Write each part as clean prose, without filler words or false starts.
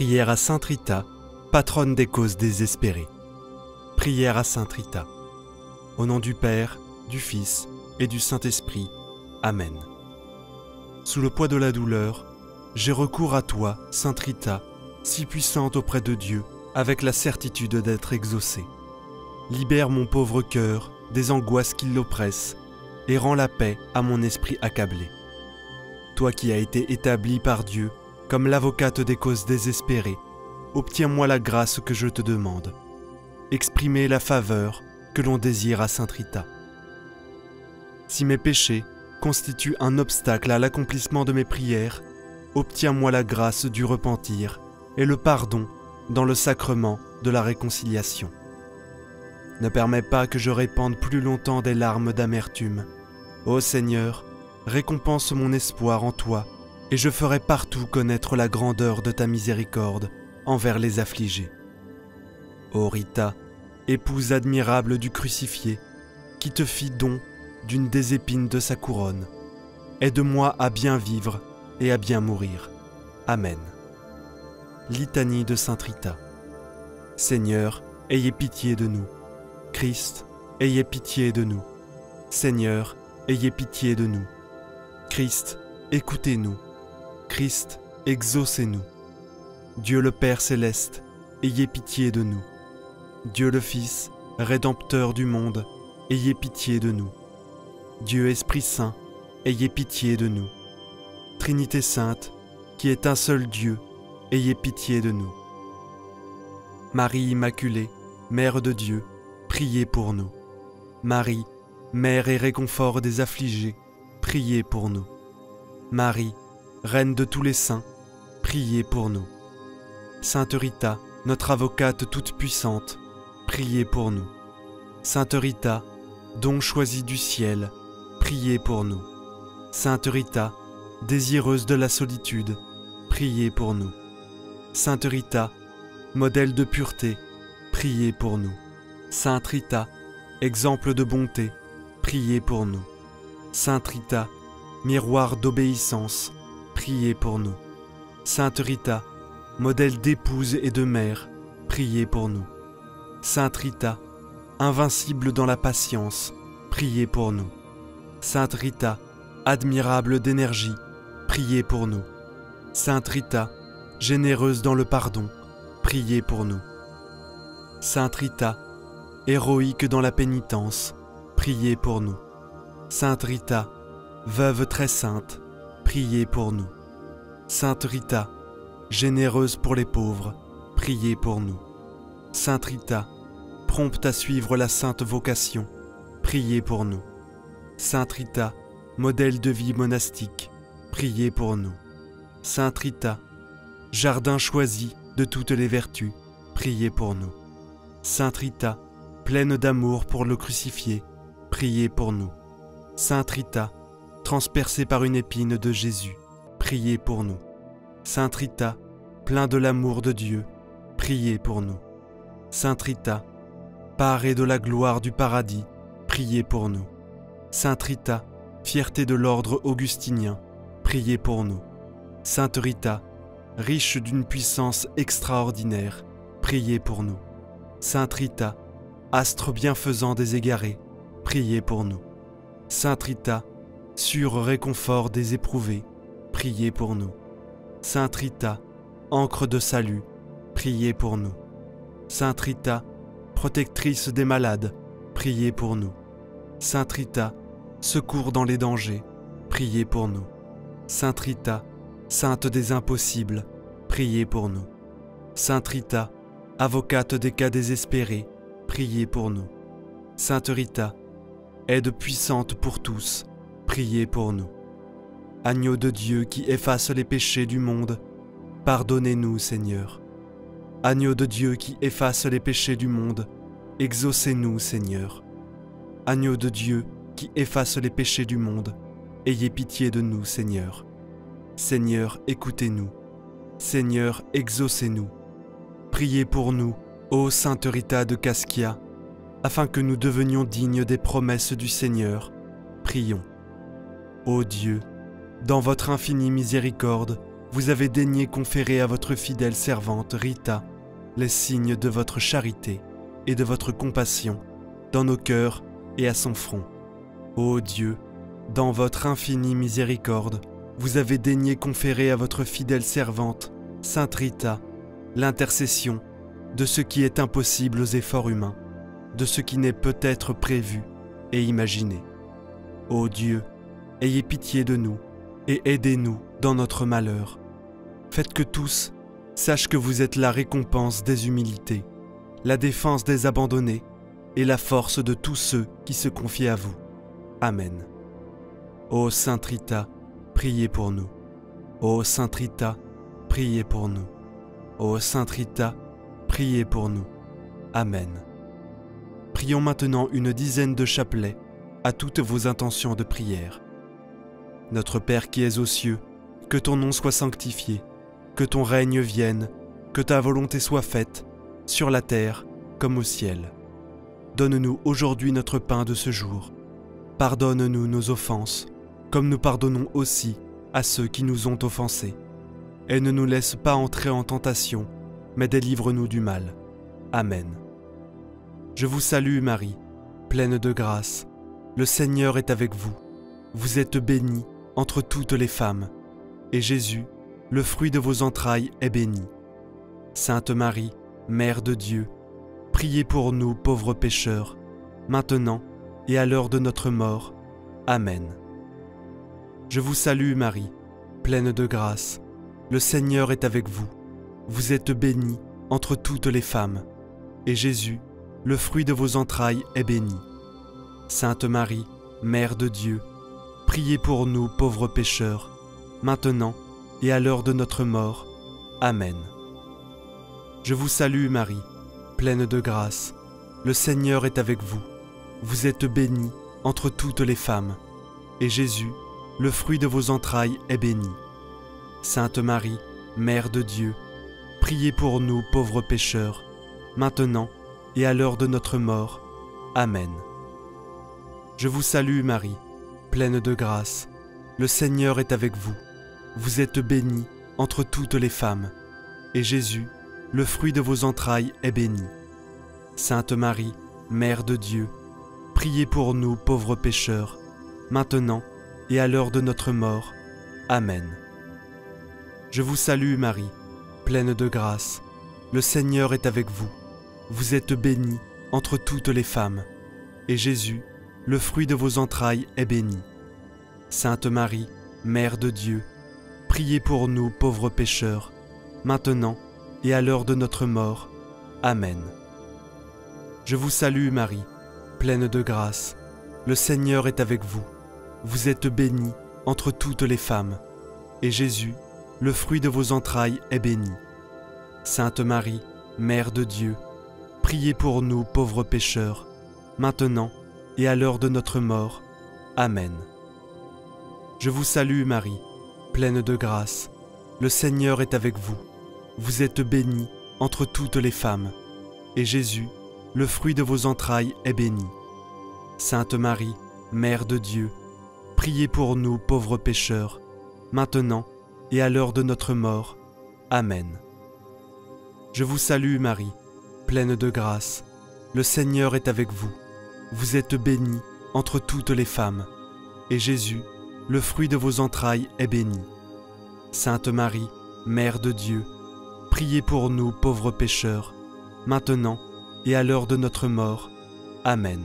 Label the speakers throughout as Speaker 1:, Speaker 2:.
Speaker 1: Prière à Sainte Rita, patronne des causes désespérées. Prière à Sainte Rita. Au nom du Père, du Fils et du Saint-Esprit. Amen. Sous le poids de la douleur, j'ai recours à toi, Sainte Rita, si puissante auprès de Dieu, avec la certitude d'être exaucée. Libère mon pauvre cœur des angoisses qui l'oppressent et rends la paix à mon esprit accablé. Toi qui as été établie par Dieu comme l'avocate des causes désespérées, obtiens-moi la grâce que je te demande. Exprimer la faveur que l'on désire à Sainte Rita. Si mes péchés constituent un obstacle à l'accomplissement de mes prières, obtiens-moi la grâce du repentir et le pardon dans le sacrement de la réconciliation. Ne permets pas que je répande plus longtemps des larmes d'amertume. Ô Seigneur, récompense mon espoir en toi, et je ferai partout connaître la grandeur de ta miséricorde envers les affligés. Ô Rita, épouse admirable du crucifié, qui te fit don d'une des épines de sa couronne, aide-moi à bien vivre et à bien mourir. Amen. Litanie de Sainte Rita. Seigneur, ayez pitié de nous. Christ, ayez pitié de nous. Seigneur, ayez pitié de nous. Christ, écoutez-nous. Christ, exaucez-nous. Dieu le Père céleste, ayez pitié de nous. Dieu le Fils, Rédempteur du monde, ayez pitié de nous. Dieu Esprit Saint, ayez pitié de nous. Trinité Sainte, qui est un seul Dieu, ayez pitié de nous. Marie Immaculée, Mère de Dieu, priez pour nous. Marie, Mère et réconfort des affligés, priez pour nous. Marie, Reine de tous les saints, priez pour nous. Sainte Rita, notre avocate toute puissante, priez pour nous. Sainte Rita, don choisi du ciel, priez pour nous. Sainte Rita, désireuse de la solitude, priez pour nous. Sainte Rita, modèle de pureté, priez pour nous. Sainte Rita, exemple de bonté, priez pour nous. Sainte Rita, miroir d'obéissance, priez pour nous. Sainte Rita, modèle d'épouse et de mère, priez pour nous. Sainte Rita, invincible dans la patience, priez pour nous. Sainte Rita, admirable d'énergie, priez pour nous. Sainte Rita, généreuse dans le pardon, priez pour nous. Sainte Rita, héroïque dans la pénitence, priez pour nous. Sainte Rita, veuve très sainte, priez pour nous. Sainte Rita, généreuse pour les pauvres, priez pour nous. Sainte Rita, prompte à suivre la sainte vocation, priez pour nous. Sainte Rita, modèle de vie monastique, priez pour nous. Sainte Rita, jardin choisi de toutes les vertus, priez pour nous. Sainte Rita, pleine d'amour pour le crucifié, priez pour nous. Sainte Rita, transpercée par une épine de Jésus, priez pour nous. Sainte Rita, plein de l'amour de Dieu, priez pour nous. Sainte Rita, parée de la gloire du paradis, priez pour nous. Sainte Rita, fierté de l'ordre augustinien, priez pour nous. Sainte Rita, riche d'une puissance extraordinaire, priez pour nous. Sainte Rita, astre bienfaisant des égarés, priez pour nous. Sainte Rita, sûr réconfort des éprouvés, priez pour nous. Sainte Rita, encre de salut, priez pour nous. Sainte Rita, protectrice des malades, priez pour nous. Sainte Rita, secours dans les dangers, priez pour nous. Sainte Rita, sainte des impossibles, priez pour nous. Sainte Rita, avocate des cas désespérés, priez pour nous. Sainte Rita, aide puissante pour tous, priez pour nous. Agneau de Dieu qui efface les péchés du monde, pardonnez-nous, Seigneur. Agneau de Dieu qui efface les péchés du monde, exaucez-nous, Seigneur. Agneau de Dieu qui efface les péchés du monde, ayez pitié de nous, Seigneur. Seigneur, écoutez-nous. Seigneur, exaucez-nous. Priez pour nous, ô Sainte Rita de Cascia, afin que nous devenions dignes des promesses du Seigneur. Prions. Ô Dieu, dans votre infinie miséricorde, vous avez daigné conférer à votre fidèle servante Rita les signes de votre charité et de votre compassion dans nos cœurs et à son front. Ô Dieu, dans votre infinie miséricorde, vous avez daigné conférer à votre fidèle servante, Sainte Rita, l'intercession de ce qui est impossible aux efforts humains, de ce qui n'est peut-être prévu et imaginé. Ô Dieu, ayez pitié de nous et aidez-nous dans notre malheur. Faites que tous sachent que vous êtes la récompense des humilités, la défense des abandonnés et la force de tous ceux qui se confient à vous. Amen. Ô Sainte Rita, priez pour nous. Ô Sainte Rita, priez pour nous. Ô Sainte Rita, priez pour nous. Amen. Prions maintenant une dizaine de chapelets à toutes vos intentions de prière. Notre Père qui es aux cieux, que ton nom soit sanctifié, que ton règne vienne, que ta volonté soit faite, sur la terre comme au ciel. Donne-nous aujourd'hui notre pain de ce jour. Pardonne-nous nos offenses, comme nous pardonnons aussi à ceux qui nous ont offensés. Et ne nous laisse pas entrer en tentation, mais délivre-nous du mal. Amen. Je vous salue Marie, pleine de grâce. Le Seigneur est avec vous. Vous êtes bénie entre toutes les femmes, et Jésus, le fruit de vos entrailles, est béni. Sainte Marie, Mère de Dieu, priez pour nous pauvres pécheurs, maintenant et à l'heure de notre mort. Amen. Je vous salue Marie, pleine de grâce. Le Seigneur est avec vous. Vous êtes bénie entre toutes les femmes, et Jésus, le fruit de vos entrailles, est béni. Sainte Marie, Mère de Dieu, priez pour nous pauvres pécheurs, maintenant et à l'heure de notre mort. Amen. Je vous salue Marie, pleine de grâce. Le Seigneur est avec vous. Vous êtes bénie entre toutes les femmes, et Jésus, le fruit de vos entrailles, est béni. Sainte Marie, Mère de Dieu, priez pour nous pauvres pécheurs, maintenant et à l'heure de notre mort. Amen. Je vous salue Marie, pleine de grâce. Le Seigneur est avec vous. Vous êtes bénie entre toutes les femmes, et Jésus, le fruit de vos entrailles, est béni. Sainte Marie, Mère de Dieu, priez pour nous pauvres pécheurs, maintenant et à l'heure de notre mort. Amen. Je vous salue Marie, pleine de grâce. Le Seigneur est avec vous. Vous êtes bénie entre toutes les femmes, et Jésus, le fruit de vos entrailles, est béni. Sainte Marie, Mère de Dieu, priez pour nous pauvres pécheurs, maintenant et à l'heure de notre mort. Amen. Je vous salue Marie, pleine de grâce. Le Seigneur est avec vous. Vous êtes bénie entre toutes les femmes, et Jésus, le fruit de vos entrailles, est béni. Sainte Marie, Mère de Dieu, priez pour nous pauvres pécheurs, maintenant et à l'heure de notre mort. Amen. Je vous salue Marie, pleine de grâce. Le Seigneur est avec vous. Vous êtes bénie entre toutes les femmes, et Jésus, le fruit de vos entrailles, est béni. Sainte Marie, Mère de Dieu, priez pour nous pauvres pécheurs, maintenant et à l'heure de notre mort. Amen. Je vous salue Marie, pleine de grâce. Le Seigneur est avec vous. Vous êtes bénie entre toutes les femmes, et Jésus, le fruit de vos entrailles, est béni. Sainte Marie, Mère de Dieu, priez pour nous pauvres pécheurs, maintenant et à l'heure de notre mort. Amen.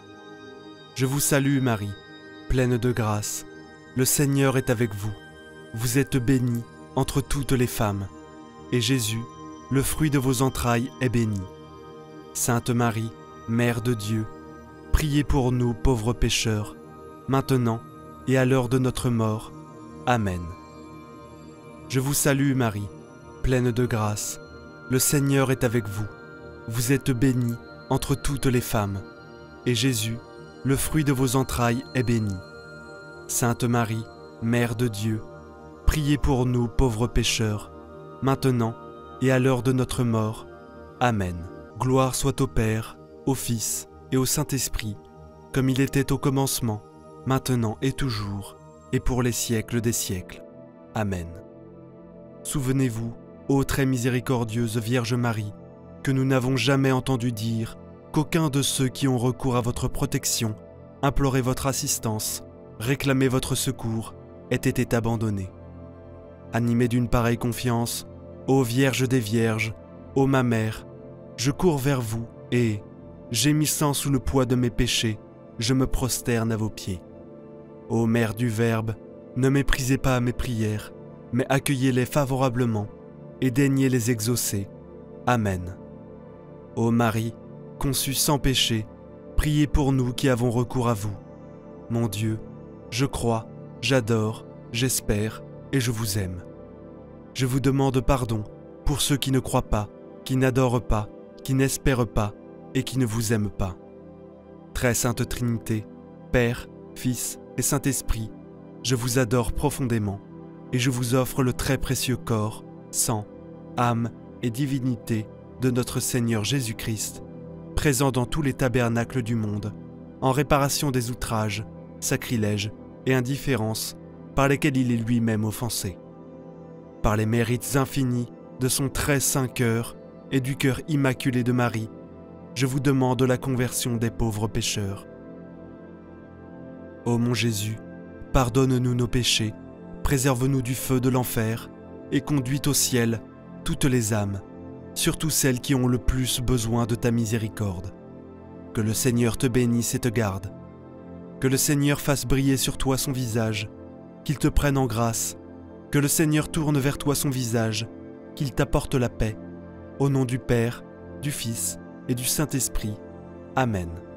Speaker 1: Je vous salue Marie, pleine de grâce. Le Seigneur est avec vous. Vous êtes bénie entre toutes les femmes, et Jésus, le fruit de vos entrailles, est béni. Sainte Marie, Mère de Dieu, priez pour nous pauvres pécheurs, maintenant et à l'heure de notre mort. Amen. Je vous salue Marie, pleine de grâce. Le Seigneur est avec vous. Vous êtes bénie entre toutes les femmes, et Jésus, le fruit de vos entrailles, est béni. Sainte Marie, Mère de Dieu, priez pour nous pauvres pécheurs, maintenant et à l'heure de notre mort. Amen. Gloire soit au Père, au Fils et au Saint-Esprit, comme il était au commencement, maintenant et toujours, et pour les siècles des siècles. Amen. souvenez-vous, ô très miséricordieuse Vierge Marie, que nous n'avons jamais entendu dire qu'aucun de ceux qui ont recours à votre protection, implorer votre assistance, réclamer votre secours, ait été abandonné. Animé d'une pareille confiance, ô Vierge des Vierges, ô ma mère, je cours vers vous et, gémissant sous le poids de mes péchés, je me prosterne à vos pieds. Ô Mère du Verbe, ne méprisez pas mes prières, mais accueillez-les favorablement et daignez les exaucer. Amen. Ô Marie, conçue sans péché, priez pour nous qui avons recours à vous. Mon Dieu, je crois, j'adore, j'espère et je vous aime. Je vous demande pardon pour ceux qui ne croient pas, qui n'adorent pas, qui n'espèrent pas et qui ne vous aiment pas. Très Sainte Trinité, Père, Fils et Saint-Esprit, je vous adore profondément et je vous offre le très précieux corps, sang, âme et divinité de notre Seigneur Jésus-Christ, présent dans tous les tabernacles du monde, en réparation des outrages, sacrilèges et indifférences par lesquels il est lui-même offensé. Par les mérites infinis de son très saint cœur et du cœur immaculé de Marie, je vous demande la conversion des pauvres pécheurs. Ô mon Jésus, pardonne-nous nos péchés, préserve-nous du feu de l'enfer et conduis au ciel toutes les âmes, surtout celles qui ont le plus besoin de ta miséricorde. Que le Seigneur te bénisse et te garde. Que le Seigneur fasse briller sur toi son visage, qu'il te prenne en grâce. Que le Seigneur tourne vers toi son visage, qu'il t'apporte la paix. Au nom du Père, du Fils et du Saint-Esprit. Amen.